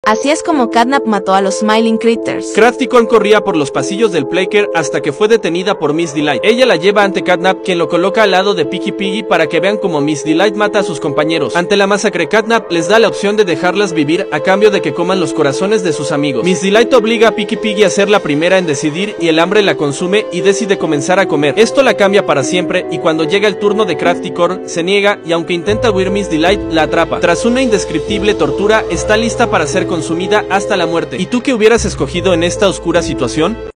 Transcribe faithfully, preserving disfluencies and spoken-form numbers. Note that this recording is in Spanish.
Así es como Catnap mató a los Smiling Critters. Crafty-Corn corría por los pasillos del Playcare hasta que fue detenida por Miss Delight. Ella la lleva ante Catnap, quien lo coloca al lado de Picky Piggy para que vean cómo Miss Delight mata a sus compañeros. Ante la masacre, Catnap les da la opción de dejarlas vivir a cambio de que coman los corazones de sus amigos. Miss Delight obliga a Picky Piggy a ser la primera en decidir y el hambre la consume y decide comenzar a comer. Esto la cambia para siempre y cuando llega el turno de Crafty-Corn se niega y aunque intenta huir, Miss Delight la atrapa. Tras una indescriptible tortura está lista para ser consumida hasta la muerte. ¿Y tú qué hubieras escogido en esta oscura situación?